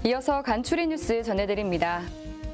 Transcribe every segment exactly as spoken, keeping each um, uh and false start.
이어서 간추린 뉴스 전해드립니다.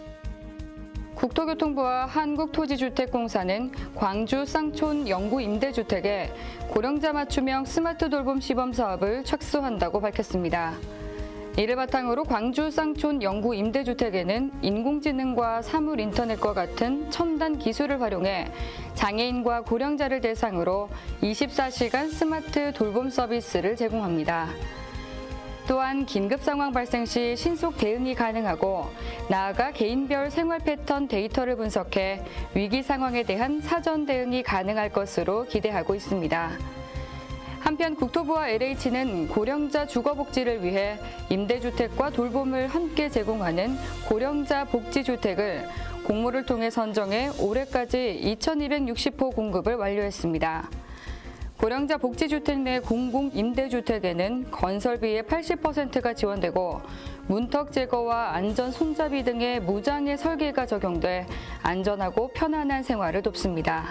국토교통부와 한국토지주택공사는 광주 쌍촌 영구 임대주택에 고령자 맞춤형 스마트 돌봄 시범 사업을 착수한다고 밝혔습니다. 이를 바탕으로 광주 쌍촌 영구 임대주택에는 인공지능과 사물 인터넷과 같은 첨단 기술을 활용해 장애인과 고령자를 대상으로 이십사 시간 스마트 돌봄 서비스를 제공합니다. 또한 긴급 상황 발생 시 신속 대응이 가능하고 나아가 개인별 생활 패턴 데이터를 분석해 위기 상황에 대한 사전 대응이 가능할 것으로 기대하고 있습니다. 한편 국토부와 엘에이치는 고령자 주거복지를 위해 임대주택과 돌봄을 함께 제공하는 고령자 복지주택을 공모를 통해 선정해 올해까지 이천이백육십 호 공급을 완료했습니다. 고령자 복지주택 내 공공임대주택에는 건설비의 팔십 퍼센트가 지원되고 문턱 제거와 안전 손잡이 등의 무장애 설계가 적용돼 안전하고 편안한 생활을 돕습니다.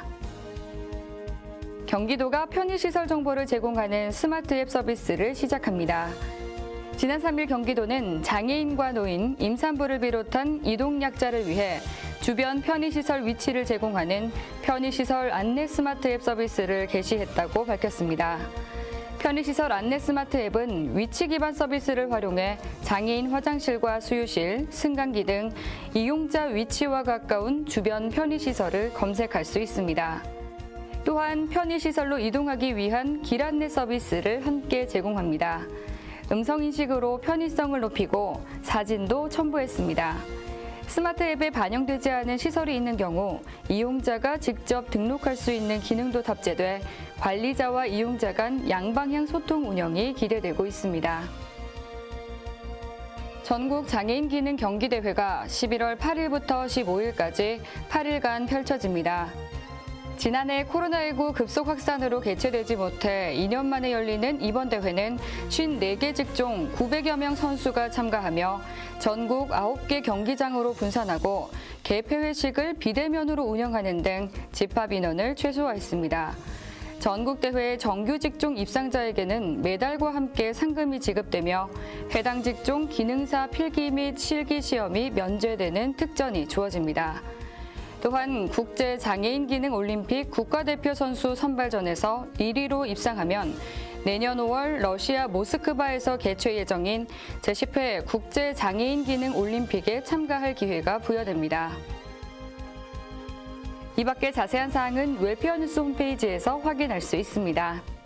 경기도가 편의시설 정보를 제공하는 스마트 앱 서비스를 시작합니다. 지난 삼 일 경기도는 장애인과 노인, 임산부를 비롯한 이동약자를 위해 주변 편의시설 위치를 제공하는 편의시설 안내 스마트 앱 서비스를 개시했다고 밝혔습니다. 편의시설 안내 스마트 앱은 위치 기반 서비스를 활용해 장애인 화장실과 수유실, 승강기 등 이용자 위치와 가까운 주변 편의시설을 검색할 수 있습니다. 또한 편의시설로 이동하기 위한 길 안내 서비스를 함께 제공합니다. 음성인식으로 편의성을 높이고 사진도 첨부했습니다. 스마트 앱에 반영되지 않은 시설이 있는 경우 이용자가 직접 등록할 수 있는 기능도 탑재돼 관리자와 이용자 간 양방향 소통 운영이 기대되고 있습니다. 전국 장애인 기능 경기대회가 십일월 팔일부터 십오일까지 팔 일간 펼쳐집니다. 지난해 코로나십구 급속 확산으로 개최되지 못해 이 년 만에 열리는 이번 대회는 오십사 개 직종 구백여 명 선수가 참가하며 전국 아홉 개 경기장으로 분산하고 개폐회식을 비대면으로 운영하는 등 집합 인원을 최소화했습니다. 전국대회 정규 직종 입상자에게는 메달과 함께 상금이 지급되며 해당 직종 기능사 필기 및 실기 시험이 면제되는 특전이 주어집니다. 또한 국제장애인 기능 올림픽 국가대표 선수 선발전에서 일 위로 입상하면 내년 오월 러시아 모스크바에서 개최 예정인 제십 회 국제장애인 기능 올림픽에 참가할 기회가 부여됩니다. 이 밖에 자세한 사항은 웰페어 뉴스 홈페이지에서 확인할 수 있습니다.